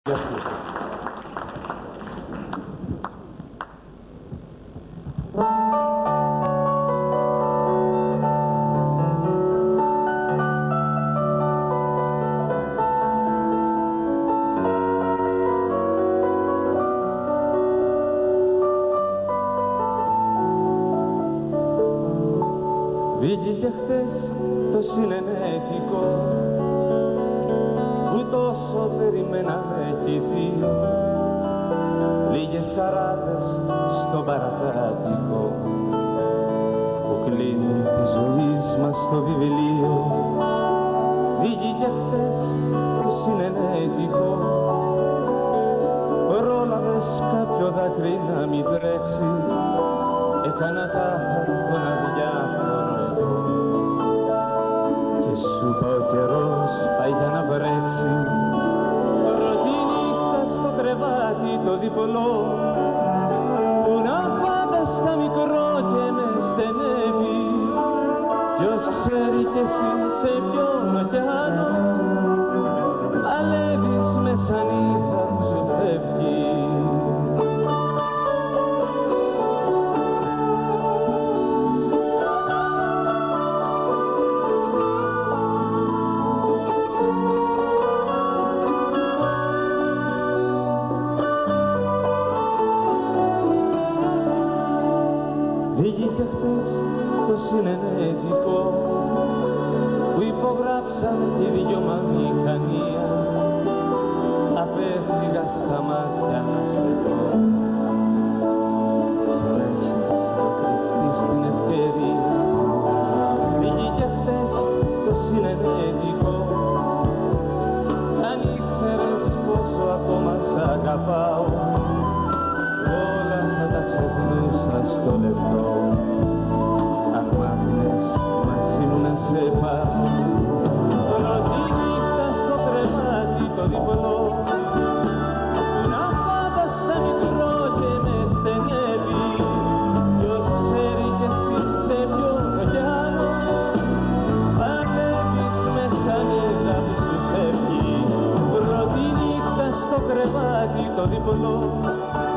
Βγήκε χτες το Synainetiko που τόσο περιμέναμε κι οι δύο, λίγες σαράδες στο παρατάτικο που κλείνουν τη ζωή μας στο βιβλίο. Βγήκε χτες το Synainetiko, πρόλαβες κάποιο δάκρυ να μην τρέξει, έκανα τάχα τον αδιάφορο εγώ και σου είπα ο καιρός πάει για να βρέξει. Πρώτη νύχτα στο κρεβάτι το διπλό που να φάνταστα μικρό και με στενεύει, ποιος ξέρει κι εσύ σε ποιον ωκεανό παλεύεις με σανίδα που σου φεύγει. Βγήκε χτες το Synainetiko που υπογράψαμε κι οι δυο μηχανία, απέφυγα στα μάτια να σε δω κι έχεις να κρυφτείς την ευκαιρία. Βγήκε χτες το Synainetiko, αν ήξερες πόσο ακόμα σ' αγαπάω, όλα θα τα ξεχνούσα στο λεπτό αν μ' άφηνες μαζί μου να σε πάω. Πρώτη νύχτα στο κρεβάτι το διπλό που να φάνταστα μικρό και με στενεύει, ποιος ξέρει κι εσύ σε ποιον ωκεανό παλεύεις με σανίδα που σου φεύγει. Πρώτη νύχτα στο κρεβάτι το διπλό